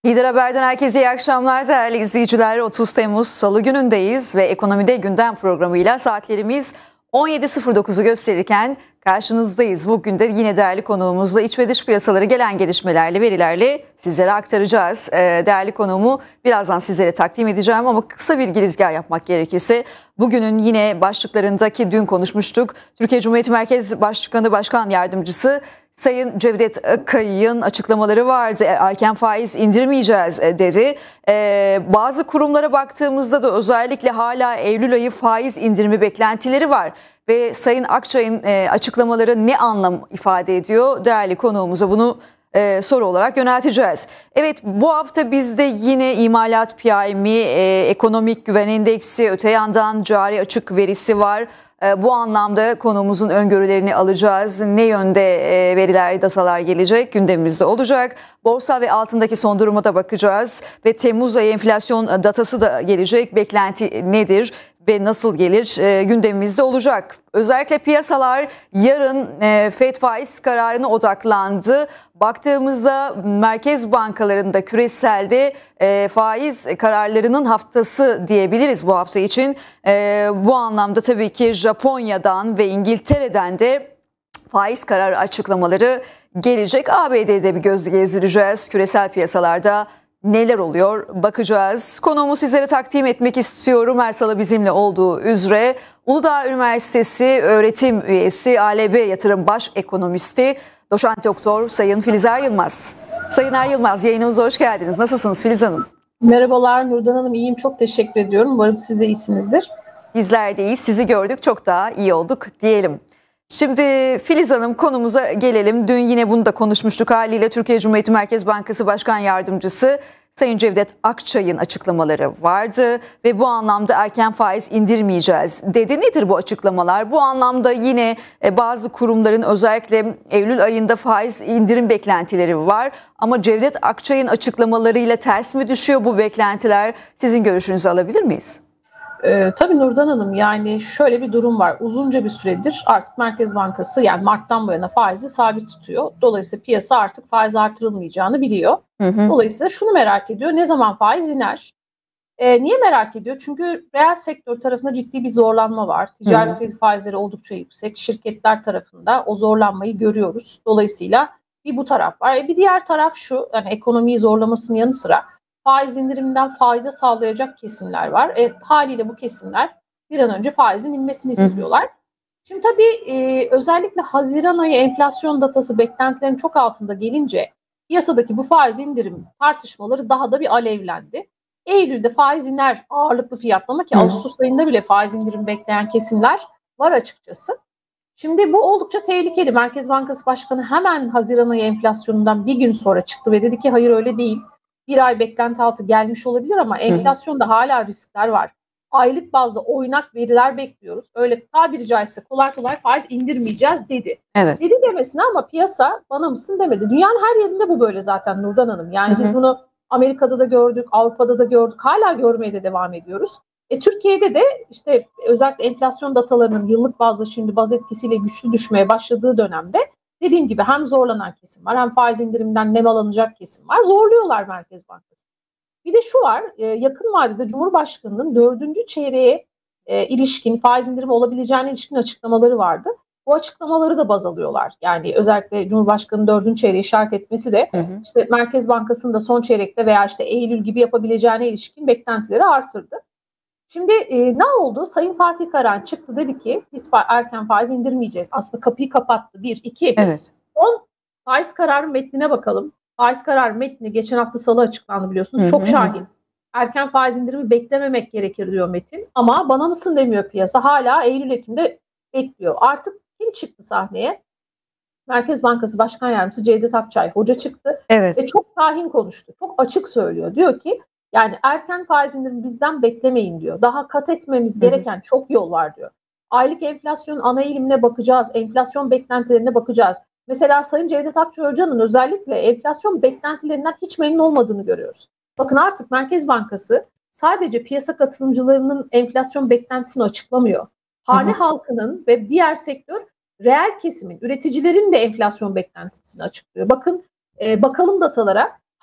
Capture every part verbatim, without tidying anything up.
Lider Haber'den herkese iyi akşamlar değerli izleyiciler. otuz Temmuz Salı günündeyiz ve Ekonomide Gündem programıyla saatlerimiz on yedi sıfır dokuzu gösterirken karşınızdayız. Bugün de yine değerli konuğumuzla iç ve dış piyasaları gelen gelişmelerle, verilerle sizlere aktaracağız. Ee, değerli konuğumu birazdan sizlere takdim edeceğim ama kısa bir girizgah yapmak gerekirse bugünün yine başlıklarındaki dün konuşmuştuk. Türkiye Cumhuriyeti Merkez Başkanı Başkan Yardımcısı Sayın Cevdet Akay'ın açıklamaları vardı. Erken faiz indirmeyeceğiz dedi. Ee, bazı kurumlara baktığımızda da özellikle hala Eylül ayı faiz indirimi beklentileri var. Ve Sayın Akçay'ın e, açıklamaları ne anlam ifade ediyor? Değerli konuğumuza bunu e, soru olarak yönelteceğiz. Evet, bu hafta bizde yine imalat P M I, e, ekonomik güven endeksi, öte yandan cari açık verisi var. Bu anlamda konumuzun öngörülerini alacağız. Ne yönde veriler, datalar gelecek gündemimizde olacak. Borsa ve altındaki son duruma da bakacağız. Ve Temmuz ayı enflasyon datası da gelecek. Beklenti nedir ve nasıl gelir gündemimizde olacak. Özellikle piyasalar yarın Fed faiz kararına odaklandı. Baktığımızda merkez bankalarında küreselde faiz kararlarının haftası diyebiliriz bu hafta için. Bu anlamda tabii ki Japonya'dan ve İngiltere'den de faiz kararı açıklamaları gelecek. A B D'de bir göz gezdireceğiz. Küresel piyasalarda neler oluyor bakacağız. Konuğumu sizlere takdim etmek istiyorum. Her salı bizimle olduğu üzere Uludağ Üniversitesi öğretim üyesi, A L B Yatırım Baş Ekonomisti, Doçent Doktor Sayın Filiz Er Yılmaz. Sayın Er Yılmaz, yayınımıza hoş geldiniz. Nasılsınız Filiz Hanım? Merhabalar Nurdan Hanım, iyiyim, çok teşekkür ediyorum. Umarım siz de iyisinizdir. Bizler de iyiyiz. Sizi gördük, çok daha iyi olduk diyelim. Şimdi Filiz Hanım, konumuza gelelim. Dün yine bunu da konuşmuştuk haliyle. Türkiye Cumhuriyeti Merkez Bankası Başkan Yardımcısı Sayın Cevdet Akçay'ın açıklamaları vardı ve bu anlamda erken faiz indirmeyeceğiz dedi. Nedir bu açıklamalar? Bu anlamda yine bazı kurumların özellikle Eylül ayında faiz indirim beklentileri var. Ama Cevdet Akçay'ın açıklamalarıyla ters mi düşüyor bu beklentiler? Sizin görüşünüzü alabilir miyiz? Ee, tabii Nurdan Hanım, yani şöyle bir durum var. Uzunca bir süredir artık Merkez Bankası, yani Mart'tan bu yana faizi sabit tutuyor. Dolayısıyla piyasa artık faiz artırılmayacağını biliyor. Hı hı. Dolayısıyla şunu merak ediyor: ne zaman faiz iner? Ee, niye merak ediyor? Çünkü reel sektör tarafında ciddi bir zorlanma var. Ticari kredi faizleri oldukça yüksek. Şirketler tarafında o zorlanmayı görüyoruz. Dolayısıyla bir bu taraf var. E, bir diğer taraf şu: yani ekonomiyi zorlamasının yanı sıra faiz indiriminden fayda sağlayacak kesimler var. E, haliyle bu kesimler bir an önce faizin inmesini istiyorlar. Hı hı. Şimdi tabii e, özellikle Haziran ayı enflasyon datası beklentilerin çok altında gelince piyasadaki bu faiz indirim tartışmaları daha da bir alevlendi. Eylül'de faiz iner ağırlıklı fiyatlama, ki hı hı, Ağustos ayında bile faiz indirim bekleyen kesimler var açıkçası. Şimdi bu oldukça tehlikeli. Merkez Bankası Başkanı hemen Haziran ayı enflasyonundan bir gün sonra çıktı ve dedi ki hayır, öyle değil. Bir ay beklenti altı gelmiş olabilir ama enflasyonda hala riskler var. Aylık bazda oynak veriler bekliyoruz. Öyle tabiri caizse kolay kolay faiz indirmeyeceğiz dedi. Evet. Dedi demesine ama piyasa bana mısın demedi. Dünyanın her yerinde bu böyle zaten Nurdan Hanım. Yani hı hı, biz bunu Amerika'da da gördük, Avrupa'da da gördük. Hala görmeye de devam ediyoruz. E, Türkiye'de de işte özellikle enflasyon datalarının yıllık bazda şimdi baz etkisiyle güçlü düşmeye başladığı dönemde dediğim gibi hem zorlanan kesim var, hem faiz indiriminden nemalanacak kesim var. Zorluyorlar Merkez Bankası. Bir de şu var, yakın vadede Cumhurbaşkanı'nın dördüncü çeyreğe ilişkin faiz indirimi olabileceğine ilişkin açıklamaları vardı. Bu açıklamaları da baz alıyorlar. Yani özellikle Cumhurbaşkanı'nın dördüncü çeyreği işaret etmesi de hı hı, işte Merkez Bankası'nın da son çeyrekte veya işte Eylül gibi yapabileceğine ilişkin beklentileri artırdı. Şimdi e, ne oldu? Sayın Fatih Karahan çıktı, dedi ki biz fa- erken faiz indirmeyeceğiz. Aslında kapıyı kapattı. Bir, iki. Evet. Son faiz kararı metnine bakalım. Faiz kararı metni geçen hafta Salı açıklandı, biliyorsunuz. Hı hı. Çok şahin. Erken faiz indirimi beklememek gerekir diyor metin. Ama bana mısın demiyor piyasa. Hala Eylül-Ekim'de bekliyor. Artık kim çıktı sahneye? Merkez Bankası Başkan Yardımcısı Cevdet Akçay Hoca çıktı. Evet. Ve çok şahin konuştu. Çok açık söylüyor. Diyor ki yani erken faiz indirimi bizden beklemeyin diyor. Daha kat etmemiz gereken hı hı, çok yol var diyor. Aylık enflasyonun ana eğilimine bakacağız. Enflasyon beklentilerine bakacağız. Mesela Sayın Cevdet Akçay Hoca'nın özellikle enflasyon beklentilerinden hiç memnun olmadığını görüyoruz. Bakın artık Merkez Bankası sadece piyasa katılımcılarının enflasyon beklentisini açıklamıyor. Hane hı hı, halkının ve diğer sektör reel kesimin, üreticilerin de enflasyon beklentisini açıklıyor. Bakın e, bakalım datalara.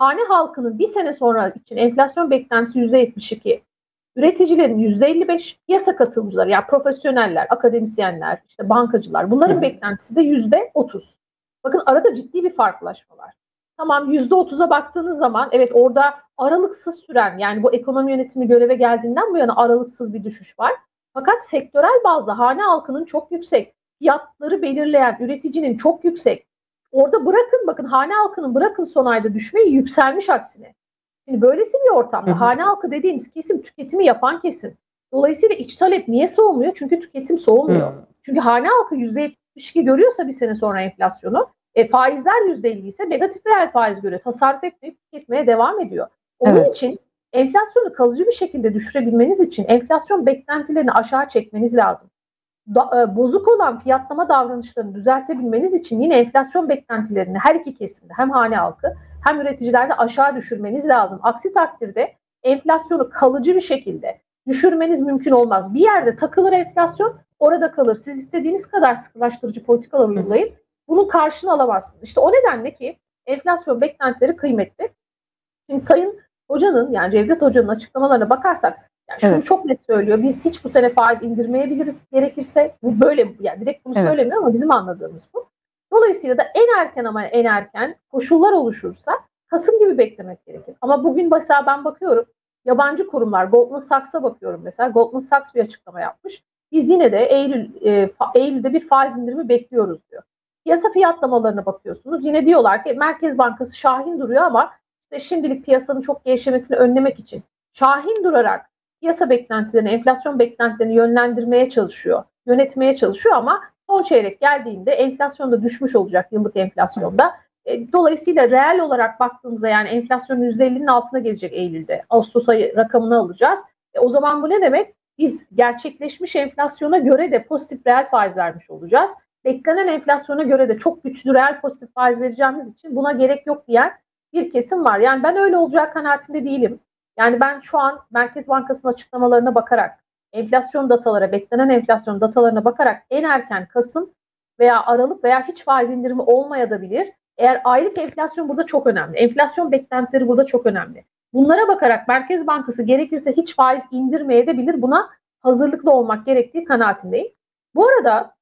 hane halkının bir sene sonra için enflasyon beklentisi yüzde yetmiş iki. Üreticilerin yüzde elli beş, piyasa katılımcıları yani profesyoneller, akademisyenler, işte bankacılar bunların Hı. beklentisi de yüzde otuz. Bakın arada ciddi bir farklılaşma var. Tamam yüzde otuza baktığınız zaman evet orada aralıksız süren yani bu ekonomi yönetimi göreve geldiğinden bu yana aralıksız bir düşüş var. Fakat sektörel bazda hane halkının çok yüksek, fiyatları belirleyen üreticinin çok yüksek. Orada bırakın bakın hane halkının bırakın son ayda düşmeyi yükselmiş aksine. Şimdi böylesi bir ortamda Hı hı. hane halkı dediğimiz kesim tüketimi yapan kesim. Dolayısıyla iç talep niye soğumuyor? Çünkü tüketim soğumuyor. Hı. Çünkü hane halkı yüzde yetmiş iki görüyorsa bir sene sonra enflasyonu, e, faizler yüzde elli ise negatif reel faiz görüyor. Tasarruf etmeyip tüketmeye devam ediyor. Onun Evet. için enflasyonu kalıcı bir şekilde düşürebilmeniz için enflasyon beklentilerini aşağı çekmeniz lazım. Da, e, bozuk olan fiyatlama davranışlarını düzeltebilmeniz için yine enflasyon beklentilerini her iki kesimde hem hane halkı hem üreticilerde aşağı düşürmeniz lazım. Aksi takdirde enflasyonu kalıcı bir şekilde düşürmeniz mümkün olmaz. Bir yerde takılır enflasyon, orada kalır. Siz istediğiniz kadar sıkılaştırıcı politikalar uygulayıp bunun karşını alamazsınız. İşte o nedenle ki enflasyon beklentileri kıymetli. Şimdi Sayın Hoca'nın yani Cevdet Hoca'nın açıklamalarına bakarsak yani şunu Evet. çok net söylüyor. Biz hiç bu sene faiz indirmeyebiliriz gerekirse. Bu böyle yani direkt bunu Evet. söylemiyor ama bizim anladığımız bu. Dolayısıyla da en erken ama en erken koşullar oluşursa Kasım gibi beklemek gerekir. Ama bugün mesela ben bakıyorum yabancı kurumlar Goldman Sachs'a bakıyorum mesela. Goldman Sachs bir açıklama yapmış. Biz yine de Eylül e, Eylül'de bir faiz indirimi bekliyoruz diyor. Piyasa fiyatlamalarına bakıyorsunuz. Yine diyorlar ki Merkez Bankası şahin duruyor ama işte şimdilik piyasanın çok gevşemesini önlemek için şahin durarak piyasa beklentilerini, enflasyon beklentilerini yönlendirmeye çalışıyor, yönetmeye çalışıyor ama son çeyrek geldiğinde enflasyon da düşmüş olacak yıllık enflasyonda. E, dolayısıyla reel olarak baktığımızda yani enflasyon yüzde ellinin altına gelecek Eylül'de. Ağustos ayı rakamını alacağız. E, o zaman bu ne demek? Biz gerçekleşmiş enflasyona göre de pozitif reel faiz vermiş olacağız. Beklenen enflasyona göre de çok güçlü reel pozitif faiz vereceğimiz için buna gerek yok diyen bir kesim var. Yani ben öyle olacak kanaatinde değilim. Yani ben şu an Merkez Bankası'nın açıklamalarına bakarak, enflasyon datalara, beklenen enflasyon datalarına bakarak en erken Kasım veya Aralık veya hiç faiz indirimi olmayabilir. Eğer aylık enflasyon burada çok önemli. Enflasyon beklentileri burada çok önemli. Bunlara bakarak Merkez Bankası gerekirse hiç faiz indirmeyebilir. Buna hazırlıklı olmak gerektiği kanaatindeyim. Bu arada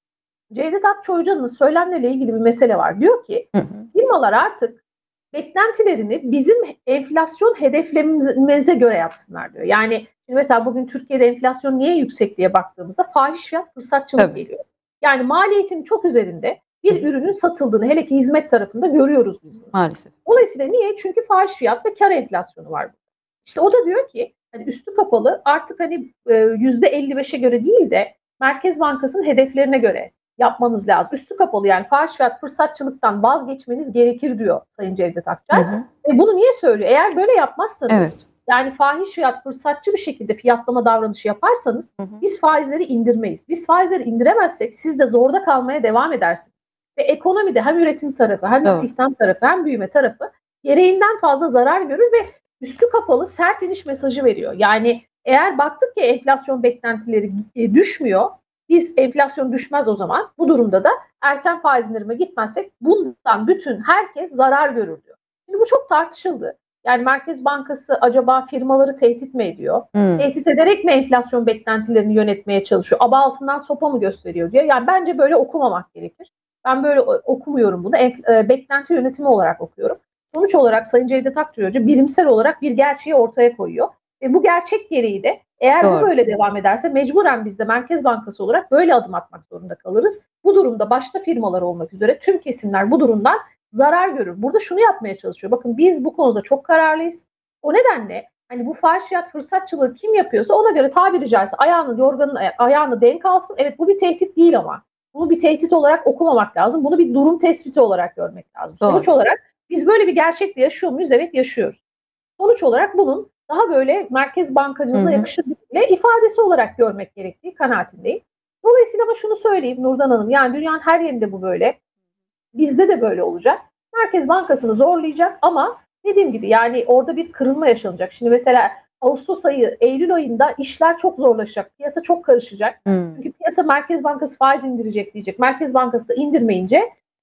Cevdet Akçay Hoca'nın söylemleriyle ilgili bir mesele var. Diyor ki firmalar artık beklentilerini bizim enflasyon hedeflerimize göre yapsınlar diyor. Yani mesela bugün Türkiye'de enflasyon niye yüksek diye baktığımızda fahiş fiyat fırsatçılık Tabii. geliyor. Yani maliyetinin çok üzerinde bir ürünün satıldığını hele ki hizmet tarafında görüyoruz biz bunu. Maalesef. Dolayısıyla niye? Çünkü fahiş fiyat ve kar enflasyonu var. İşte o da diyor ki hani üstü kapalı artık hani yüzde elli beşe göre değil de Merkez Bankası'nın hedeflerine göre yapmanız lazım. Üstü kapalı yani fahiş fiyat fırsatçılıktan vazgeçmeniz gerekir diyor Sayın Cevdet Akçay. Hı hı. E bunu niye söylüyor? Eğer böyle yapmazsanız evet. Yani fahiş fiyat fırsatçı bir şekilde fiyatlama davranışı yaparsanız hı hı. biz faizleri indirmeyiz. Biz faizleri indiremezsek siz de zorda kalmaya devam edersiniz. Ve ekonomide hem üretim tarafı hem evet. istihdam tarafı hem büyüme tarafı gereğinden fazla zarar görür ve üstü kapalı sert iniş mesajı veriyor. Yani eğer baktık ki enflasyon beklentileri düşmüyor, biz enflasyon düşmez o zaman. Bu durumda da erken faiz indirime gitmezsek bundan bütün herkes zarar görür diyor. Şimdi bu çok tartışıldı. Yani Merkez Bankası acaba firmaları tehdit mi ediyor? Hmm. Tehdit ederek mi enflasyon beklentilerini yönetmeye çalışıyor? Aba altından sopa mı gösteriyor diyor. Yani bence böyle okumamak gerekir. Ben böyle okumuyorum bunu. Enf- beklenti yönetimi olarak okuyorum. Sonuç olarak Sayın Cevdet Akçay Hoca bilimsel olarak bir gerçeği ortaya koyuyor. Ve bu gerçek gereği de eğer Doğru. bu böyle devam ederse mecburen biz de Merkez Bankası olarak böyle adım atmak zorunda kalırız. Bu durumda başta firmalar olmak üzere tüm kesimler bu durumdan zarar görür. Burada şunu yapmaya çalışıyor. Bakın biz bu konuda çok kararlıyız. O nedenle hani bu fahiş fiyat fırsatçılığı kim yapıyorsa ona göre tabiri caizse ayağını yorganın ayağını denk alsın. Evet bu bir tehdit değil ama. Bunu bir tehdit olarak okumamak lazım. Bunu bir durum tespiti olarak görmek lazım. Doğru. Sonuç olarak biz böyle bir gerçekle yaşıyor muyuz? Evet yaşıyoruz. Sonuç olarak bunun daha böyle merkez bankacılığına yakışır bir ifadesi olarak görmek gerektiği kanaatindeyim. Dolayısıyla ama şunu söyleyeyim Nurdan Hanım, yani dünyanın her yerinde bu böyle. Bizde de böyle olacak. Merkez Bankası'nı zorlayacak ama dediğim gibi yani orada bir kırılma yaşanacak. Şimdi mesela Ağustos ayı, Eylül ayında işler çok zorlaşacak. Piyasa çok karışacak. Hmm. Çünkü piyasa Merkez Bankası faiz indirecek diyecek. Merkez Bankası da indirmeyince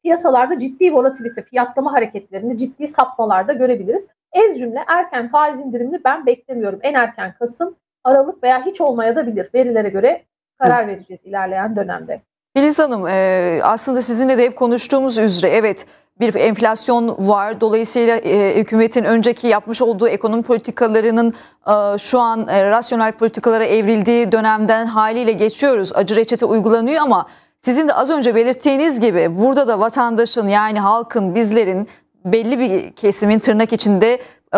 piyasalarda ciddi volatilite, fiyatlama hareketlerinde ciddi sapmalarda görebiliriz. Ez cümle erken faiz indirimini ben beklemiyorum. En erken Kasım, Aralık veya hiç olmaya da bilir. Verilere göre karar vereceğiz ilerleyen dönemde. Filiz Hanım, e, aslında sizinle de hep konuştuğumuz üzere evet bir enflasyon var. Dolayısıyla e, hükümetin önceki yapmış olduğu ekonomi politikalarının e, şu an e, rasyonel politikalara evrildiği dönemden haliyle geçiyoruz. Acı reçete uygulanıyor ama sizin de az önce belirttiğiniz gibi burada da vatandaşın, yani halkın, bizlerin belli bir kesimin tırnak içinde e,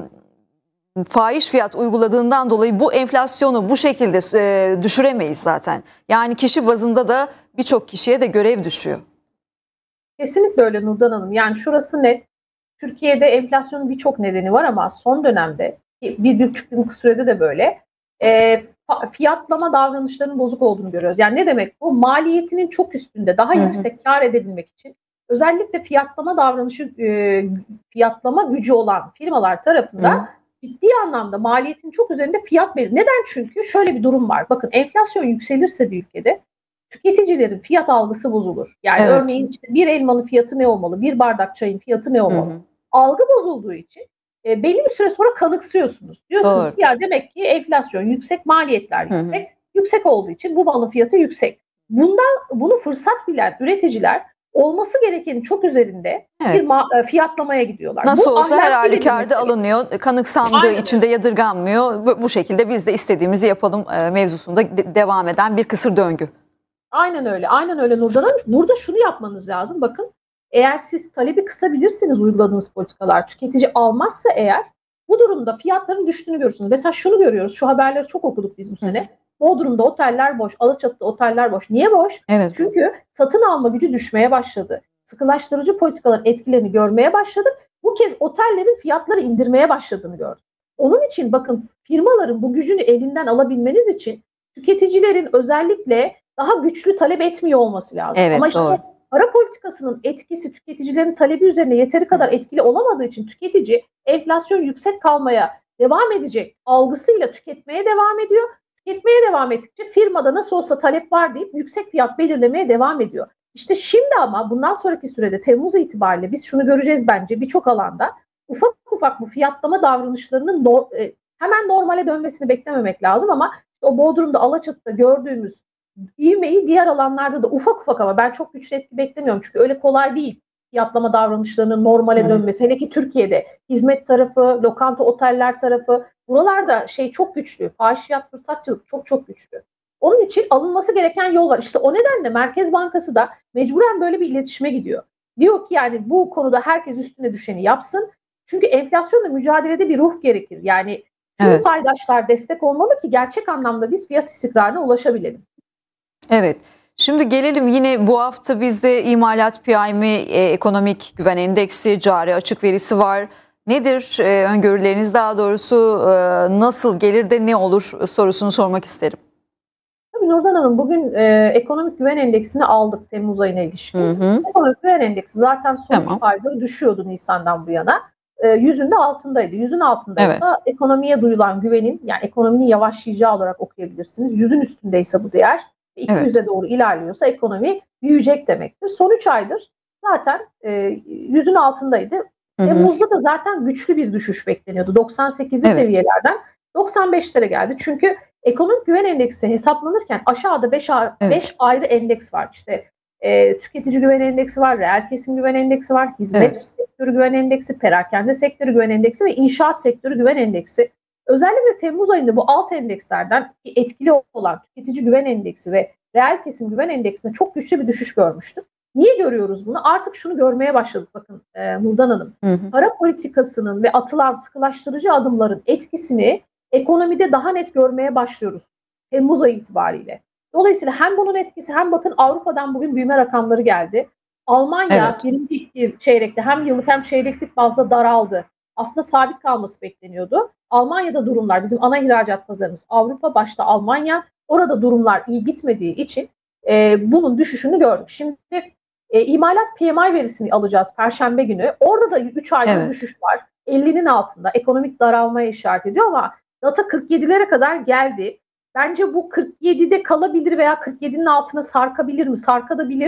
fahiş fiyat uyguladığından dolayı bu enflasyonu bu şekilde e, düşüremeyiz zaten. Yani kişi bazında da birçok kişiye de görev düşüyor. Kesinlikle öyle Nurdan Hanım. Yani şurası net. Türkiye'de enflasyonun birçok nedeni var ama son dönemde bir, bir buçuk yıllık sürede de böyle e, fiyatlama davranışlarının bozuk olduğunu görüyoruz. Yani ne demek bu? Maliyetinin çok üstünde daha hı hı. yüksek kar edebilmek için özellikle fiyatlama davranışı, e, fiyatlama gücü olan firmalar tarafından hı. ciddi anlamda maliyetin çok üzerinde fiyat verir. Neden? Çünkü şöyle bir durum var. Bakın enflasyon yükselirse bir ülkede tüketicilerin fiyat algısı bozulur. Yani evet. Örneğin işte bir elmanın fiyatı ne olmalı, bir bardak çayın fiyatı ne olmalı? Hı hı. Algı bozulduğu için e, belli bir süre sonra kanıksıyorsunuz. Diyorsunuz Doğru. ki ya demek ki enflasyon yüksek, maliyetler yüksek. Hı hı. Yüksek olduğu için bu malın fiyatı yüksek. Bundan bunu fırsat bilen üreticiler olması gerekenin çok üzerinde evet. bir ma- fiyatlamaya gidiyorlar. Nasıl bu olsa her halükarda alınıyor, kanıksandığı Aynen. için de yadırganmıyor. Bu, bu şekilde biz de istediğimizi yapalım e, mevzusunda de- devam eden bir kısır döngü. Aynen öyle. Aynen öyle Nurdan Hanım. Burada şunu yapmanız lazım. Bakın eğer siz talebi kısabilirsiniz uyguladığınız politikalar. Tüketici almazsa eğer bu durumda fiyatların düştüğünü görürsünüz. Mesela şunu görüyoruz. Şu haberleri çok okuduk biz bu sene. Hı. Bodrum'da oteller boş. Alaçatı'da oteller boş. Niye boş? Evet. Çünkü satın alma gücü düşmeye başladı. Sıkılaştırıcı politikaların etkilerini görmeye başladık. Bu kez otellerin fiyatları indirmeye başladığını gördük. Onun için bakın firmaların bu gücünü elinden alabilmeniz için tüketicilerin özellikle daha güçlü talep etmiyor olması lazım. Evet, Ama işte doğru. para politikasının etkisi tüketicilerin talebi üzerine yeteri kadar etkili olamadığı için tüketici enflasyon yüksek kalmaya devam edecek algısıyla tüketmeye devam ediyor. Tüketmeye devam ettikçe firmada nasıl olsa talep var deyip yüksek fiyat belirlemeye devam ediyor. İşte şimdi ama bundan sonraki sürede Temmuz itibariyle biz şunu göreceğiz bence birçok alanda ufak ufak bu fiyatlama davranışlarının no, e, hemen normale dönmesini beklememek lazım ama o Bodrum'da Alaçatı'da gördüğümüz ivmeyi diğer alanlarda da ufak ufak ama ben çok güçlü etki beklemiyorum. Çünkü öyle kolay değil fiyatlama davranışlarının normale evet. dönmesi. Hele ki Türkiye'de hizmet tarafı, lokanta, oteller tarafı buralarda şey çok güçlü. Fahiş fiyat fırsatçılık çok çok güçlü. Onun için alınması gereken yol var. İşte o nedenle Merkez Bankası da mecburen böyle bir iletişime gidiyor. Diyor ki yani bu konuda herkes üstüne düşeni yapsın. Çünkü enflasyonla mücadelede bir ruh gerekir. Yani tüm evet. paydaşlar destek olmalı ki gerçek anlamda biz fiyat istikrarına ulaşabilelim. Evet. Şimdi gelelim yine bu hafta bizde imalat P M I, e, ekonomik güven endeksi, cari açık verisi var. Nedir e, öngörüleriniz, daha doğrusu e, nasıl gelir de ne olur sorusunu sormak isterim. Tabii Nurdan Hanım bugün e, ekonomik güven endeksini aldık Temmuz ayına ilişkin. Hı hı. Ekonomik güven endeksi zaten son üç aydır düşüyordu Nisan'dan bu yana. E, yüzün de altındaydı. Yüzün altındaysa evet. ekonomiye duyulan güvenin yani ekonominin yavaşlayacağı olarak okuyabilirsiniz. Yüzün üstündeyse bu değer iki yüze evet. doğru ilerliyorsa ekonomi büyüyecek demektir. Son üç aydır zaten e, yüzün altındaydı. Temmuz'da da zaten güçlü bir düşüş bekleniyordu. doksan sekizli evet. seviyelerden doksan beşlere geldi. Çünkü ekonomik güven endeksi hesaplanırken aşağıda beş evet. ayrı endeks var. İşte e, tüketici güven endeksi var, reel kesim güven endeksi var, hizmet evet. sektörü güven endeksi, perakende sektörü güven endeksi ve inşaat sektörü güven endeksi. Özellikle Temmuz ayında bu alt endekslerden etkili olan tüketici güven endeksi ve reel kesim güven endeksinde çok güçlü bir düşüş görmüştük. Niye görüyoruz bunu? Artık şunu görmeye başladık bakın e, Nurdan Hanım. Hı hı. Para politikasının ve atılan sıkılaştırıcı adımların etkisini ekonomide daha net görmeye başlıyoruz Temmuz ayı itibariyle. Dolayısıyla hem bunun etkisi hem bakın Avrupa'dan bugün büyüme rakamları geldi. Almanya evet. birinci çeyrekte hem yıllık hem çeyreklik bazda daraldı. Aslında sabit kalması bekleniyordu. Almanya'da durumlar bizim ana ihracat pazarımız Avrupa başta Almanya orada durumlar iyi gitmediği için e, bunun düşüşünü gördük. Şimdi e, imalat P M I verisini alacağız Perşembe günü. Orada da üç aylık evet. düşüş var. ellinin altında ekonomik daralmaya işaret ediyor ama data kırk yedilere kadar geldi. Bence bu kırk yedide kalabilir veya kırk yedinin altına sarkabilir mi? Sarkabilir.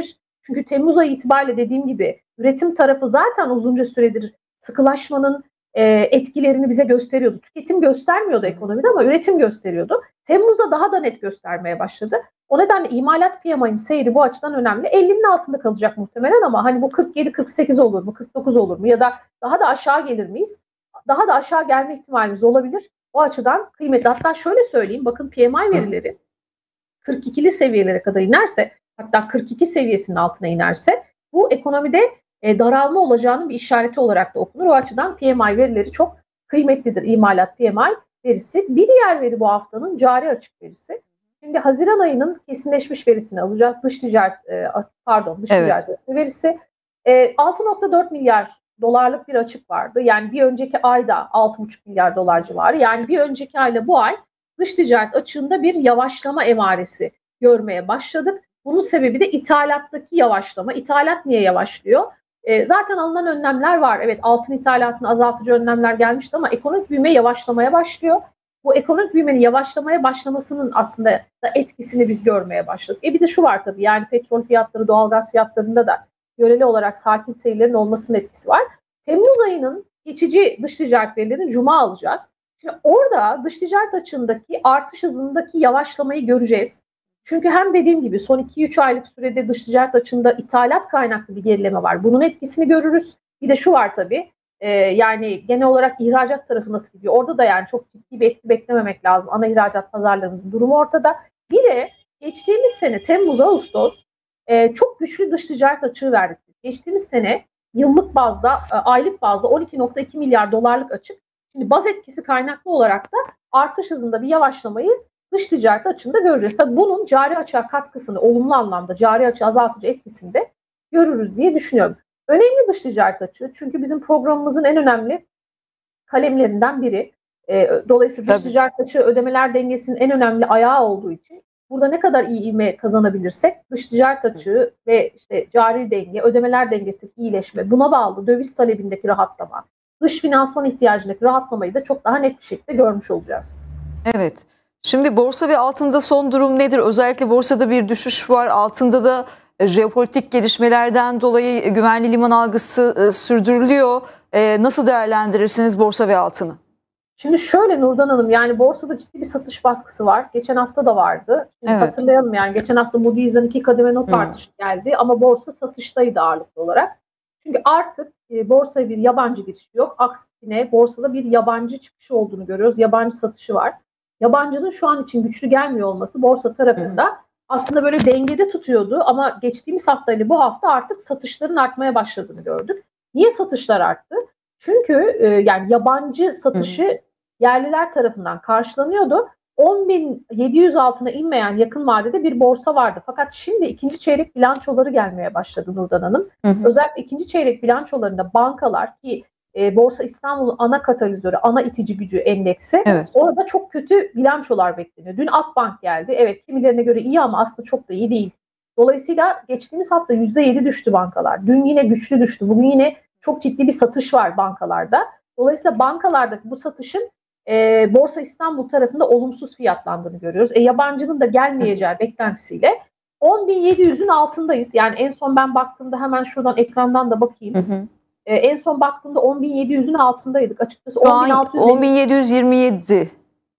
Çünkü Temmuz ayı itibariyle dediğim gibi üretim tarafı zaten uzunca süredir sıkılaşmanın e, etkilerini bize gösteriyordu. Tüketim göstermiyordu ekonomide ama üretim gösteriyordu. Temmuz'da daha da net göstermeye başladı. O nedenle imalat P M I'nin seyri bu açıdan önemli. ellinin altında kalacak muhtemelen ama hani bu kırk yedi kırk sekiz olur mu, kırk dokuz olur mu ya da daha da aşağı gelir miyiz? Daha da aşağı gelme ihtimalimiz olabilir. O açıdan kıymetli. Hatta şöyle söyleyeyim, bakın P M I verileri kırk ikili seviyelere kadar inerse, hatta kırk iki seviyesinin altına inerse bu ekonomide e, daralma olacağının bir işareti olarak da okunur. O açıdan P M I verileri çok kıymetlidir. İmalat P M I verisi. Bir diğer veri bu haftanın cari açık verisi. Şimdi Haziran ayının kesinleşmiş verisini alacağız. Dış ticaret e, pardon dış evet. ticaret verisi e, altı nokta dört milyar dolarlık bir açık vardı. Yani bir önceki ayda altı buçuk milyar dolar civarı. Yani bir önceki ayla bu ay dış ticaret açığında bir yavaşlama emaresi görmeye başladık. Bunun sebebi de ithalattaki yavaşlama. İthalat niye yavaşlıyor? E, zaten alınan önlemler var. Evet, altın ithalatını azaltıcı önlemler gelmişti ama ekonomik büyüme yavaşlamaya başlıyor. Bu ekonomik büyümenin yavaşlamaya başlamasının aslında da etkisini biz görmeye başladık. E bir de şu var tabii, yani petrol fiyatları, doğalgaz fiyatlarında da yöreli olarak sakin seyirlerin olmasının etkisi var. Temmuz ayının geçici dış ticaret verilerini Cuma alacağız. Şimdi orada dış ticaret açığındaki artış hızındaki yavaşlamayı göreceğiz. Çünkü hem dediğim gibi son iki üç aylık sürede dış ticaret açığında ithalat kaynaklı bir gerileme var. Bunun etkisini görürüz. Bir de şu var tabii. Ee, yani genel olarak ihracat tarafı nasıl gidiyor? Orada da yani çok ciddi bir etki beklememek lazım. Ana ihracat pazarlarımızın durumu ortada. Bir de geçtiğimiz sene Temmuz, Ağustos e, çok güçlü dış ticaret açığı verdik. Geçtiğimiz sene yıllık bazda, e, aylık bazda on iki nokta iki milyar dolarlık açık. Şimdi baz etkisi kaynaklı olarak da artış hızında bir yavaşlamayı dış ticaret açığında göreceğiz. Tabii bunun cari açığa katkısını, olumlu anlamda cari açığı azaltıcı etkisini de görürüz diye düşünüyorum. Önemli dış ticaret açığı, çünkü bizim programımızın en önemli kalemlerinden biri. E, dolayısıyla dış ticaret açığı ödemeler dengesinin en önemli ayağı olduğu için burada ne kadar iyi ivme kazanabilirsek dış ticaret açığı ve işte cari denge, ödemeler dengesindeki iyileşme, buna bağlı döviz talebindeki rahatlama, dış finansman ihtiyacındaki rahatlamayı da çok daha net bir şekilde görmüş olacağız. Evet. Şimdi borsa ve altında son durum nedir? Özellikle borsada bir düşüş var. Altında da jeopolitik gelişmelerden dolayı güvenli liman algısı e, sürdürülüyor. E, nasıl değerlendirirsiniz borsa ve altını? Şimdi şöyle Nurdan Hanım, yani borsada ciddi bir satış baskısı var. Geçen hafta da vardı. Şimdi evet. Hatırlayalım, yani geçen hafta Moody's'den iki kademe not artışı geldi ama borsa satıştaydı ağırlıklı olarak. Çünkü artık e, borsaya bir yabancı girişi yok. Aksine borsada bir yabancı çıkışı olduğunu görüyoruz. Yabancı satışı var. Yabancının şu an için güçlü gelmiyor olması borsa tarafında Hı. aslında böyle dengede tutuyordu ama geçtiğimiz haftayla bu hafta artık satışların artmaya başladığını gördük. Niye satışlar arttı? Çünkü e, yani yabancı satışı Hı. yerliler tarafından karşılanıyordu. on bin yedi yüz altına inmeyen yakın vadede bir borsa vardı. Fakat şimdi ikinci çeyrek bilançoları gelmeye başladı Nurdan Hanım. Hı hı. Özellikle ikinci çeyrek bilançolarında bankalar, ki e, Borsa İstanbul'un ana katalizörü, ana itici gücü endeksi, evet. orada çok kötü bilançolar bekleniyor. Dün Akbank geldi. Evet, kimilerine göre iyi ama aslında çok da iyi değil. Dolayısıyla geçtiğimiz hafta yüzde yedi düştü bankalar. Dün yine güçlü düştü. Bugün yine çok ciddi bir satış var bankalarda. Dolayısıyla bankalardaki bu satışın e, Borsa İstanbul tarafında olumsuz fiyatlandığını görüyoruz. E, yabancının da gelmeyeceği beklentisiyle on bin yedi yüzün altındayız. Yani en son ben baktığımda, hemen şuradan ekrandan da bakayım. Hı hı. E, en son baktığımda on bin yedi yüzün altındaydık. Açıkçası on bin yedi yüz yirmi yedi.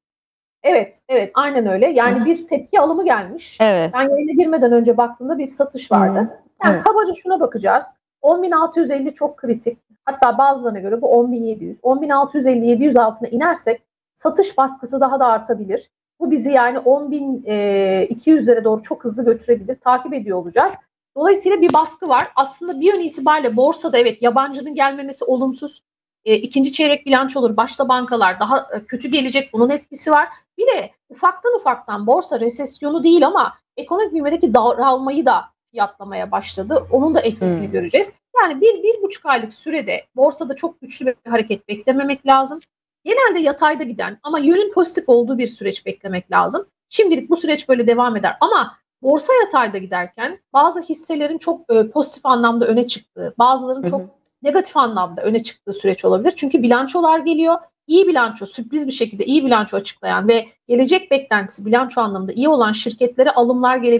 Evet, evet, aynen öyle. Yani Hı-hı. bir tepki alımı gelmiş. Evet. Ben yayına girmeden önce baktığımda bir satış vardı. Hı-hı. Yani evet. kabaca şuna bakacağız. on bin altı yüz elli çok kritik. Hatta bazılarına göre bu on bin yedi yüz. on bin altı yüz elli yedi yüz altına inersek satış baskısı daha da artabilir. Bu bizi yani on bin iki yüzlere doğru çok hızlı götürebilir. Takip ediyor olacağız. Dolayısıyla bir baskı var. Aslında bir yön itibariyle borsada evet yabancının gelmemesi olumsuz. E, ikinci çeyrek bilançoları, başta bankalar daha e, kötü gelecek. Bunun etkisi var. Bir de ufaktan ufaktan borsa resesyonu değil ama ekonomik büyümedeki daralmayı da fiyatlamaya başladı. Onun da etkisini hmm. göreceğiz. Yani bir, bir buçuk aylık sürede borsada çok güçlü bir hareket beklememek lazım. Genelde yatayda giden ama yönün pozitif olduğu bir süreç beklemek lazım. Şimdilik bu süreç böyle devam eder ama borsa yatayda giderken bazı hisselerin çok e, pozitif anlamda öne çıktığı, bazılarının çok hı hı. negatif anlamda öne çıktığı süreç olabilir. Çünkü bilançolar geliyor. İyi bilanço, sürpriz bir şekilde iyi bilanço açıklayan ve gelecek beklentisi bilanço anlamında iyi olan şirketlere alımlar gelebilir.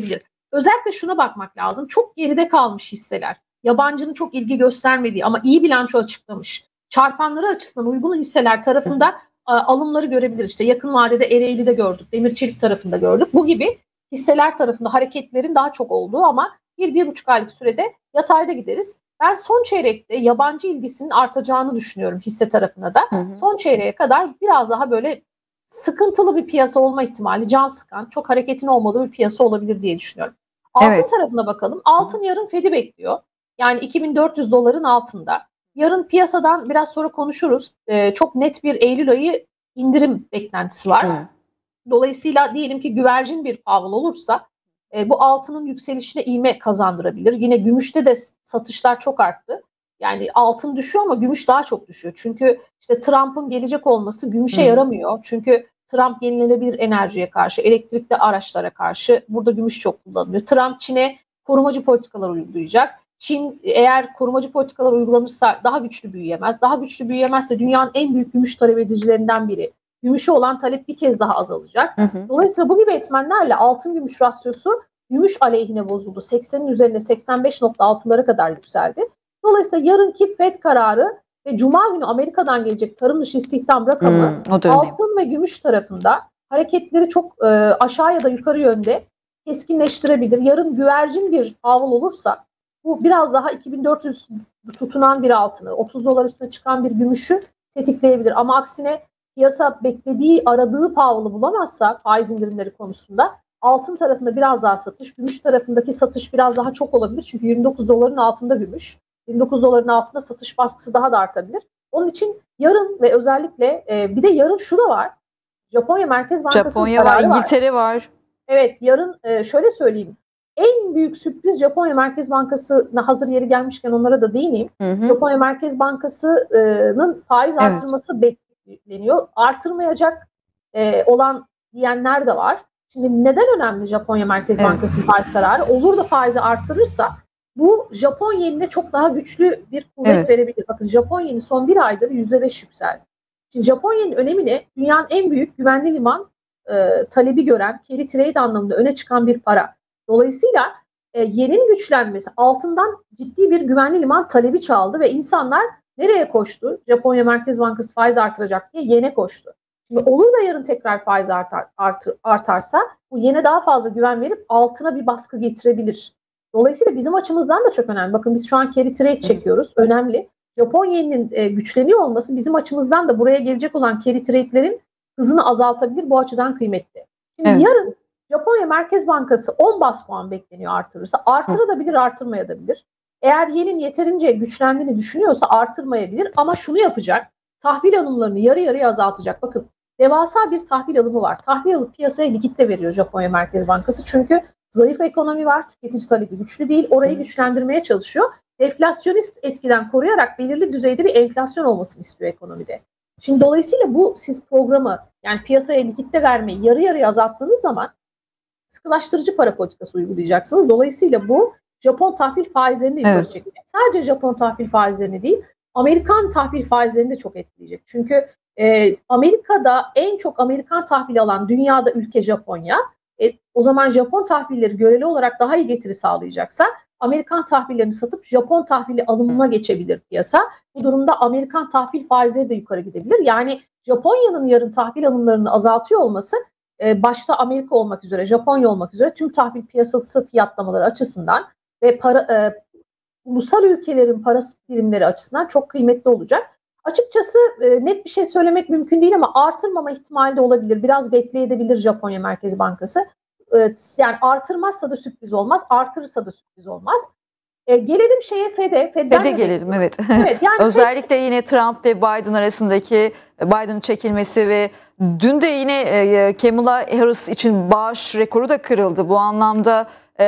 özellikle şuna bakmak lazım. Çok geride kalmış hisseler. Yabancının çok ilgi göstermediği ama iyi bilanço açıklamış, çarpanları açısından uygun hisseler tarafında alımları görebiliriz. İşte yakın vadede Ereğli'de gördük, Demir Çelik tarafında gördük. Bu gibi hisseler tarafında hareketlerin daha çok olduğu ama bir, bir buçuk aylık sürede yatayda gideriz. Ben son çeyrekte yabancı ilgisinin artacağını düşünüyorum hisse tarafına da. Hı hı. Son çeyreğe kadar biraz daha böyle sıkıntılı bir piyasa olma ihtimali, can sıkan, çok hareketin olmadığı bir piyasa olabilir diye düşünüyorum. Altın evet. tarafına bakalım. Altın yarın Fed'i bekliyor. Yani iki bin dört yüz doların altında. Yarın piyasadan biraz sonra konuşuruz. Ee, çok net bir Eylül ayı indirim beklentisi var. Hı. Dolayısıyla diyelim ki güvercin bir Powell olursa e, bu altının yükselişine ivme kazandırabilir. Yine gümüşte de satışlar çok arttı. Yani altın düşüyor ama gümüş daha çok düşüyor. Çünkü işte Trump'ın gelecek olması gümüşe Hı. yaramıyor. Çünkü Trump yenilenebilir enerjiye karşı, elektrikli araçlara karşı burada gümüş çok kullanılıyor. Trump Çin'e korumacı politikalar uygulayacak. Çin eğer korumacı politikalar uygulanırsa daha güçlü büyüyemez. Daha güçlü büyüyemezse dünyanın en büyük gümüş talep edicilerinden biri. Gümüşe olan talep bir kez daha azalacak. Hı hı. Dolayısıyla bu gibi etmenlerle altın gümüş rasyosu gümüş aleyhine bozuldu. seksenin üzerine seksen beş nokta altılara kadar yükseldi. Dolayısıyla yarınki Fed kararı ve Cuma günü Amerika'dan gelecek tarım dışı istihdam rakamı hmm, altın ve gümüş tarafında hareketleri çok e, aşağı ya da yukarı yönde keskinleştirebilir. Yarın güvercin bir Powell olursa bu biraz daha iki bin dört yüz tutunan bir altını, otuz dolar üstüne çıkan bir gümüşü tetikleyebilir. Ama aksine piyasa beklediği, aradığı Powell'ı bulamazsa faiz indirimleri konusunda altın tarafında biraz daha satış, gümüş tarafındaki satış biraz daha çok olabilir. Çünkü yirmi dokuz doların altında gümüş, yirmi dokuz doların altında satış baskısı daha da artabilir. Onun için yarın ve özellikle e, bir de yarın şu da var. Japonya Merkez Bankası'nın Japonya var, İngiltere var. var. Evet, yarın e, şöyle söyleyeyim. En büyük sürpriz Japonya Merkez Bankası'na hazır yeri gelmişken onlara da değineyim. Hı hı. Japonya Merkez Bankası'nın faiz evet. artırması bekleniyor. Artırmayacak e, olan diyenler de var. Şimdi neden önemli Japonya Merkez evet. Bankası'nın faiz kararı? Olur da faizi artırırsa bu Japon yenine çok daha güçlü bir kuvvet evet. verebilir. Bakın Japon yeni son bir aydır yüzde beş yükseldi. Şimdi Japon yenin önemi ne? Dünyanın en büyük güvenli liman e, talebi gören, carry trade anlamında öne çıkan bir para. Dolayısıyla e, yenin güçlenmesi altından ciddi bir güvenli liman talebi çaldı ve insanlar nereye koştu? Japonya Merkez Bankası faiz artıracak diye yene koştu. Şimdi olur da yarın tekrar faiz artar, artır, artarsa bu yene daha fazla güven verip altına bir baskı getirebilir. Dolayısıyla bizim açımızdan da çok önemli. Bakın biz şu an carry trade çekiyoruz. Önemli. Japon yeninin e, güçleniyor olması bizim açımızdan da buraya gelecek olan carry trade'lerin hızını azaltabilir. Bu açıdan kıymetli. Şimdi evet. yarın Japonya Merkez Bankası on bas puan bekleniyor artırırsa. Artırabilir, artırmayabilir. Eğer yenin yeterince güçlendiğini düşünüyorsa artırmayabilir. Ama şunu yapacak. Tahvil alımlarını yarı yarıya azaltacak. Bakın devasa bir tahvil alımı var. Tahvil alıp piyasaya likit de veriyor Japonya Merkez Bankası. Çünkü zayıf ekonomi var. Tüketici talebi güçlü değil. Orayı güçlendirmeye çalışıyor. Enflasyonist etkiden koruyarak belirli düzeyde bir enflasyon olmasını istiyor ekonomide. Şimdi dolayısıyla bu siz programı yani piyasaya likitte vermeyi yarı yarıya azalttığınız zaman sıkılaştırıcı para politikası uygulayacaksınız. Dolayısıyla bu Japon tahvil faizlerini yukarı evet. çekecek. Sadece Japon tahvil faizlerini değil, Amerikan tahvil faizlerini de çok etkileyecek. Çünkü e, Amerika'da en çok Amerikan tahvili alan dünyada ülke Japonya. E, o zaman Japon tahvilleri göreli olarak daha iyi getiri sağlayacaksa Amerikan tahvillerini satıp Japon tahvili alımına geçebilir piyasa. Bu durumda Amerikan tahvil faizleri de yukarı gidebilir. Yani Japonya'nın yarın tahvil alımlarını azaltıyor olması e, başta Amerika olmak üzere, Japonya olmak üzere tüm tahvil piyasası fiyatlamaları açısından ve para, e, ulusal ülkelerin parası birimleri açısından çok kıymetli olacak. Açıkçası e, net bir şey söylemek mümkün değil ama artırmama ihtimali de olabilir. Biraz bekleyebilir Japonya Merkez Bankası. E, yani artırmazsa da sürpriz olmaz, artırırsa da sürpriz olmaz. E, gelelim şeye Fed'e. Fed'e gelelim evet. evet yani özellikle Fed, yine Trump ve Biden arasındaki Biden'ın çekilmesi ve dün de yine e, Kamala Harris için bağış rekoru da kırıldı. Bu anlamda e,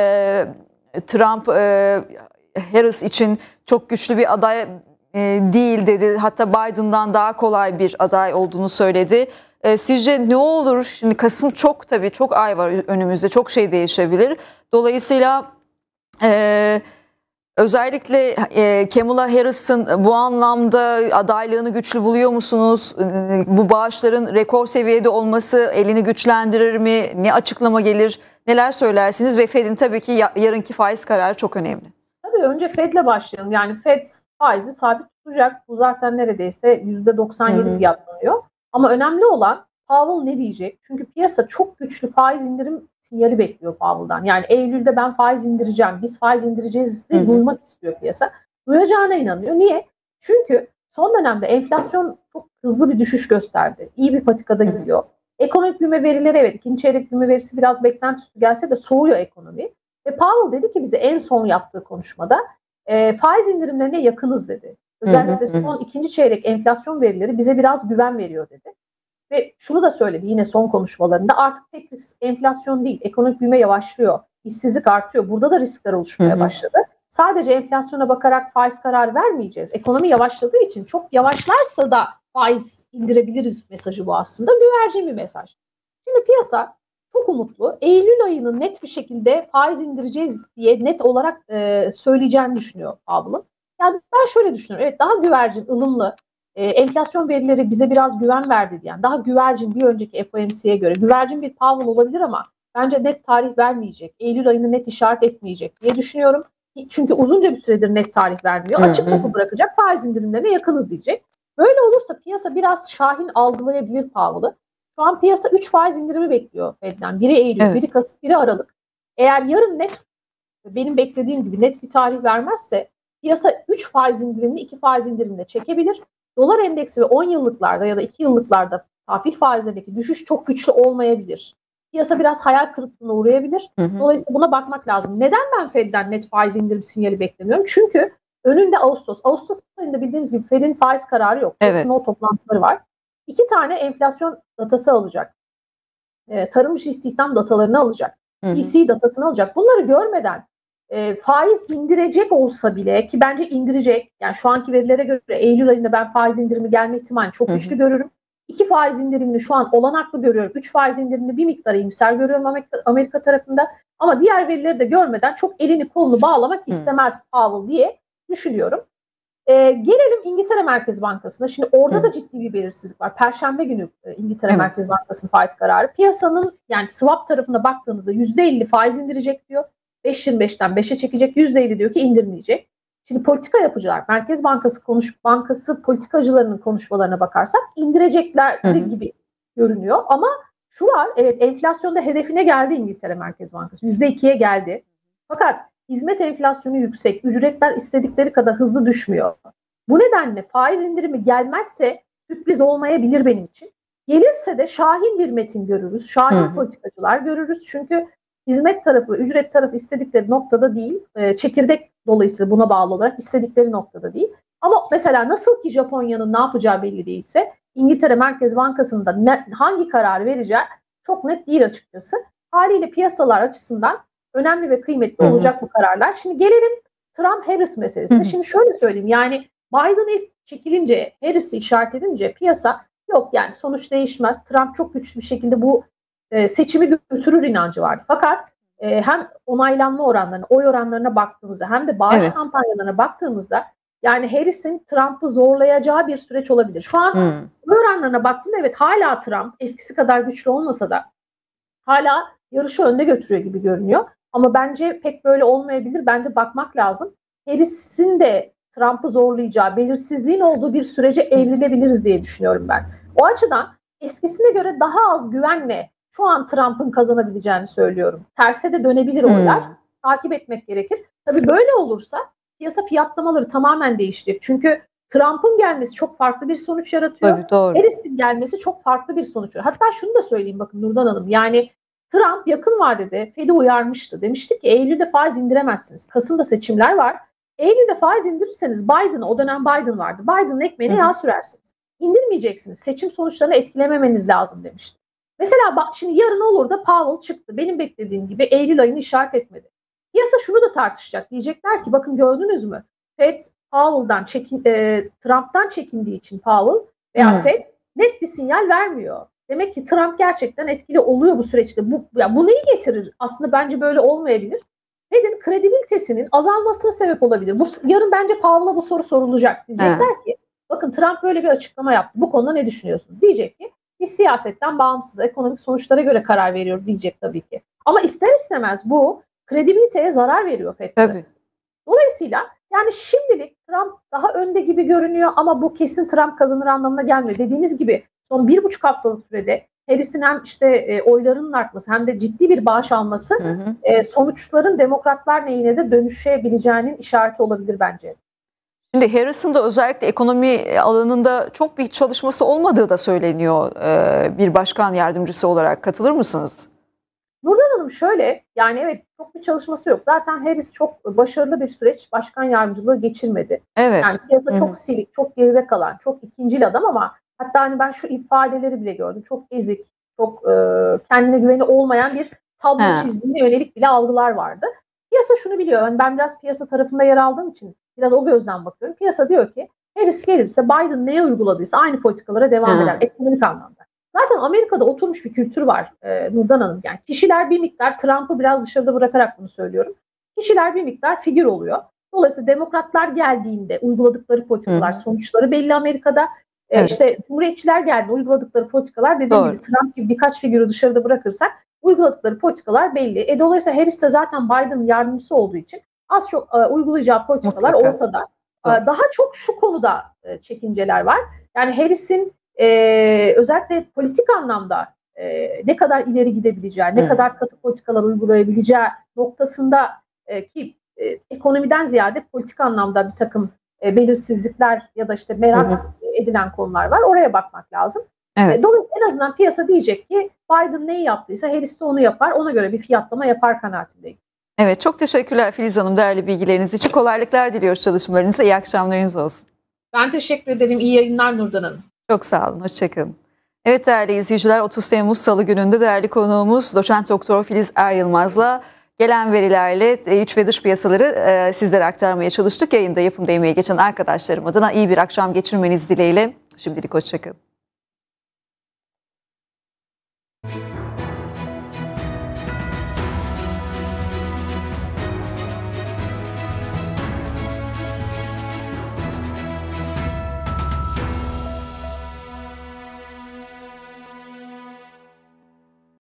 Trump e, Harris için çok güçlü bir aday e, değil dedi. Hatta Biden'dan daha kolay bir aday olduğunu söyledi. E, sizce ne olur? Şimdi Kasım çok tabii çok ay var önümüzde. Çok şey değişebilir. Dolayısıyla e, Özellikle e, Kamala Harris'ın bu anlamda adaylığını güçlü buluyor musunuz? E, bu bağışların rekor seviyede olması elini güçlendirir mi? Ne açıklama gelir? Neler söylersiniz? Ve Fed'in tabii ki ya, yarınki faiz kararı çok önemli. Tabii önce Fed'le başlayalım. Yani Fed faizi sabit tutacak. Bu zaten neredeyse yüzde doksan yedi fiyatlanıyor. Ama önemli olan Powell ne diyecek? Çünkü piyasa çok güçlü faiz indirim sinyali bekliyor Powell'dan. Yani Eylül'de ben faiz indireceğim, biz faiz indireceğiz diye duymak istiyor piyasa. Duyacağına inanıyor. Niye? Çünkü son dönemde enflasyon çok hızlı bir düşüş gösterdi. İyi bir patikada gidiyor. Ekonomik büyüme verileri, evet, ikinci çeyrek büyüme verisi biraz beklenti üstü gelse de soğuyor ekonomi. Ve Powell dedi ki bize en son yaptığı konuşmada e, faiz indirimlerine yakınız dedi. Özellikle son ikinci çeyrek enflasyon verileri bize biraz güven veriyor dedi. Ve şunu da söyledi yine son konuşmalarında, artık tek risk enflasyon değil, ekonomik büyüme yavaşlıyor, işsizlik artıyor. Burada da riskler oluşmaya başladı. Sadece enflasyona bakarak faiz kararı vermeyeceğiz. Ekonomi yavaşladığı için çok yavaşlarsa da faiz indirebiliriz mesajı bu aslında. Güvercin bir mesaj. Şimdi piyasa çok umutlu. Eylül ayının net bir şekilde faiz indireceğiz diye net olarak e, söyleyeceğini düşünüyor Powell'ın. Yani ben şöyle düşünüyorum. Evet, daha güvercin, ılımlı, e, enflasyon verileri bize biraz güven verdi diyen, daha güvercin bir önceki F O M C'ye göre güvercin bir Powell olabilir ama bence net tarih vermeyecek. Eylül ayını net işaret etmeyecek diye düşünüyorum. Çünkü uzunca bir süredir net tarih vermiyor. Açık kapı bırakacak, faiz indirimlerine yakınız diyecek. Böyle olursa piyasa biraz şahin algılayabilir Powell'ı. Şu an piyasa üç faiz indirimi bekliyor Fed'den. Biri Eylül, evet. biri Kasım, biri Aralık. Eğer yarın net, benim beklediğim gibi net bir tarih vermezse piyasa üç faiz indirimini iki faiz indirimle çekebilir. Dolar endeksi ve on yıllıklarda ya da iki yıllıklarda tahvil faizlerindeki düşüş çok güçlü olmayabilir. Piyasa biraz hayal kırıklığına uğrayabilir. Hı hı. Dolayısıyla buna bakmak lazım. Neden ben Fed'den net faiz indirim sinyali beklemiyorum? Çünkü önünde Ağustos. Ağustos ayında bildiğimiz gibi Fed'in faiz kararı yok. Evet. O toplantıları var. İki tane enflasyon datası alacak. E, tarım dışı istihdam datalarını alacak. Hı hı. E C datasını alacak. Bunları görmeden e, faiz indirecek olsa bile, ki bence indirecek. Yani şu anki verilere göre Eylül ayında ben faiz indirimi gelme ihtimali çok güçlü görürüm. İki faiz indirimini şu an olanaklı görüyorum. Üç faiz indirimini bir miktar iyimser görüyorum Amerika, Amerika tarafında. Ama diğer verileri de görmeden çok elini kolunu bağlamak istemez Powell diye düşünüyorum. Ee, gelelim İngiltere Merkez Bankası'na. Şimdi orada Hı. da ciddi bir belirsizlik var. Perşembe günü e, İngiltere evet. Merkez Bankası'nın faiz kararı. Piyasanın, yani swap tarafına baktığınızda yüzde elli faiz indirecek diyor. beş virgül yirmi beşten beşe çekecek. yüzde elli diyor ki indirmeyecek. Şimdi politika yapıcılar, Merkez Bankası konuş bankası politikacılarının konuşmalarına bakarsak indirecekler Hı. gibi görünüyor. Ama şu var, evet, enflasyonda hedefine geldi İngiltere Merkez Bankası. yüzde ikiye geldi. Fakat hizmet enflasyonu yüksek, ücretler istedikleri kadar hızlı düşmüyor. Bu nedenle faiz indirimi gelmezse sürpriz olmayabilir benim için. Gelirse de şahin bir metin görürüz, şahin hı hı. politikacılar görürüz. Çünkü hizmet tarafı, ücret tarafı istedikleri noktada değil, e, çekirdek dolayısıyla buna bağlı olarak istedikleri noktada değil. Ama mesela nasıl ki Japonya'nın ne yapacağı belli değilse, İngiltere Merkez Bankası'nın da ne, hangi kararı vereceği çok net değil açıkçası. Haliyle piyasalar açısından önemli ve kıymetli olacak Hı-hı. bu kararlar. Şimdi gelelim Trump-Harris meselesine. Hı-hı. Şimdi şöyle söyleyeyim, yani Biden ilk çekilince, Harris'i işaret edince piyasa yok yani sonuç değişmez. Trump çok güçlü bir şekilde bu e, seçimi götürür inancı vardı. Fakat e, hem onaylanma oranlarına, oy oranlarına baktığımızda hem de bağış evet. kampanyalarına baktığımızda yani Harris'in Trump'ı zorlayacağı bir süreç olabilir. Şu an hmm. oy oranlarına baktığımda evet hala Trump eskisi kadar güçlü olmasa da hala yarışı önde götürüyor gibi görünüyor. Ama bence pek böyle olmayabilir. Bence bakmak lazım. Harris'in de Trump'ı zorlayacağı, belirsizliğin olduğu bir sürece evrilebiliriz diye düşünüyorum ben. O açıdan eskisine göre daha az güvenle şu an Trump'ın kazanabileceğini söylüyorum. Terse de dönebilir oylar. Hmm. Takip etmek gerekir. Tabii böyle olursa piyasa fiyatlamaları tamamen değişecek. Çünkü Trump'ın gelmesi çok farklı bir sonuç yaratıyor. Harris'in gelmesi çok farklı bir sonuç yaratıyor. Hatta şunu da söyleyeyim bakın Nurdan Hanım. Yani Trump yakın vadede Fed'i uyarmıştı. Demişti ki Eylül'de faiz indiremezsiniz. Kasım'da seçimler var. Eylül'de faiz indirirseniz Biden'a, o dönem Biden vardı, Biden'ın ekmeğine yağ sürersiniz. İndirmeyeceksiniz. Seçim sonuçlarını etkilememeniz lazım demişti. Mesela bak şimdi yarın olur da Powell çıktı. Benim beklediğim gibi Eylül ayını işaret etmedi. Piyasa şunu da tartışacak. Diyecekler ki bakın gördünüz mü? Fed Powell'dan çekin, e, Trump'tan çekindiği için Powell veya hmm. Fed net bir sinyal vermiyor. Demek ki Trump gerçekten etkili oluyor bu süreçte. Bu, ya bu neyi getirir? Aslında bence böyle olmayabilir. Fed'in kredibilitesinin azalmasına sebep olabilir. Bu, yarın bence Powell'a bu soru sorulacak. Diyecekler He. ki bakın Trump böyle bir açıklama yaptı. Bu konuda ne düşünüyorsunuz? Diyecek ki biz siyasetten bağımsız ekonomik sonuçlara göre karar veriyor diyecek tabii ki. Ama ister istemez bu kredibiliteye zarar veriyor Fed. Tabii. Dolayısıyla yani şimdilik Trump daha önde gibi görünüyor ama bu kesin Trump kazanır anlamına gelmiyor. Dediğimiz gibi son bir buçuk haftalık sürede Harris'in hem işte e, oylarının artması hem de ciddi bir bağış alması Hı hı. e, sonuçların demokratlar lehine de dönüşebileceğinin işareti olabilir bence. Şimdi Harris'in de özellikle ekonomi alanında çok bir çalışması olmadığı da söyleniyor e, bir başkan yardımcısı olarak. Katılır mısınız? Nurdan Hanım şöyle, yani evet çok bir çalışması yok. Zaten Harris çok başarılı bir süreç başkan yardımcılığı geçirmedi. Evet. Yani piyasa Hı hı. çok silik, çok geride kalan, çok ikincil adam ama hatta hani ben şu ifadeleri bile gördüm. Çok ezik, çok e, kendine güveni olmayan bir tablo He. çizdiğine yönelik bile algılar vardı. Piyasa şunu biliyor. Yani ben biraz piyasa tarafında yer aldığım için biraz o gözden bakıyorum. Piyasa diyor ki Harris gelirse Biden neye uyguladıysa aynı politikalara devam He. eder ekonomik anlamda. Zaten Amerika'da oturmuş bir kültür var e, Nurdan Hanım. Yani kişiler bir miktar, Trump'ı biraz dışarıda bırakarak bunu söylüyorum. Kişiler bir miktar figür oluyor. Dolayısıyla demokratlar geldiğinde uyguladıkları politikalar Hı hı. sonuçları belli Amerika'da. E, Evet. işte cumhuriyetçiler geldiğinde uyguladıkları politikalar dediğim Doğru. gibi Trump gibi birkaç figürü dışarıda bırakırsak uyguladıkları politikalar belli. E, dolayısıyla Harris de zaten Biden'ın yardımcısı olduğu için az çok e, uygulayacağı politikalar Mutlaka. ortada. E, Doğru. daha çok şu konuda e, çekinceler var. Yani Harris'in Ee, özellikle politik anlamda e, ne kadar ileri gidebileceği, ne Hı. kadar katı politikalar uygulayabileceği noktasında e, ki e, ekonomiden ziyade politik anlamda bir takım e, belirsizlikler ya da işte merak Hı hı. edilen konular var. Oraya bakmak lazım. Evet. E, dolayısıyla en azından piyasa diyecek ki Biden neyi yaptıysa Harris de onu yapar. Ona göre bir fiyatlama yapar kanaatindeyim. Evet, çok teşekkürler Filiz Hanım, değerli bilgileriniz için. Kolaylıklar diliyoruz çalışmalarınıza. İyi akşamlarınız olsun. Ben teşekkür ederim. İyi yayınlar Nurdan Hanım. Çok sağ olun, hoşçakalın. Evet değerli izleyiciler, otuz Temmuz Salı gününde değerli konuğumuz Doçent Doktor Filiz Er Yılmaz'la gelen verilerle iç ve dış piyasaları e, sizlere aktarmaya çalıştık. Yayında yapımda emeği geçen arkadaşlarım adına iyi bir akşam geçirmeniz dileğiyle. Şimdilik hoşçakalın.